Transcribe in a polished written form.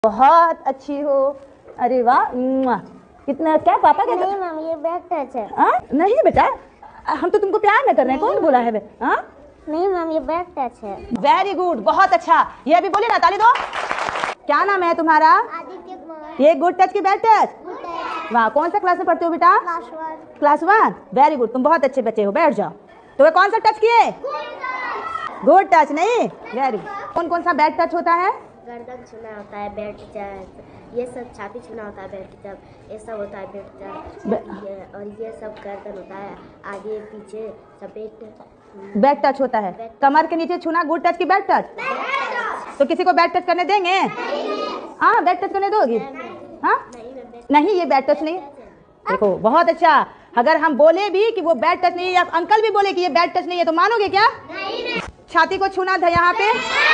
बहुत अच्छी हो। अरे वाह, कितना क्या पापा क्या? नहीं मैम, ये बैक टच है। नहीं बेटा, हम तो तुमको प्यार में कर रहे हैं। कौन बोला है? नहीं मैम, ये बैक टच है। वेरी गुड, बहुत अच्छा। ये अभी बोले ना, ताली दो। क्या नाम है तुम्हारा? आदित्य कुमार। ये गुड टच की बैड टच? वाह, कौन सा क्लास में पढ़ते हो बेटा? क्लास 1। वेरी गुड, तुम बहुत अच्छे बच्चे हो। बैठ जाओ। तो वे कौन सा टच किए? गुड टच नहीं, वेरी गुड। कौन कौन सा बैड टच होता है? गर्दन छूना होता है बैड टच, ये सब छाती छूना होता है बैड टच, ये सब होता है बैड टच, और ये सब गर्दन होता है, आगे पीछे सब बैड टच होता है। कमर के नीचे छूना गुड टच की बैड टच? तो किसी को बैड टच करने देंगे? हाँ, बैड टच करने दोगी? हाँ नहीं, ये बैड टच नहीं। देखो बहुत अच्छा। अगर हम बोले भी कि वो बैड टच नहीं है, या अंकल भी बोले कि ये बैड टच नहीं है, तो मानोगे क्या? छाती को छूना था यहाँ पे।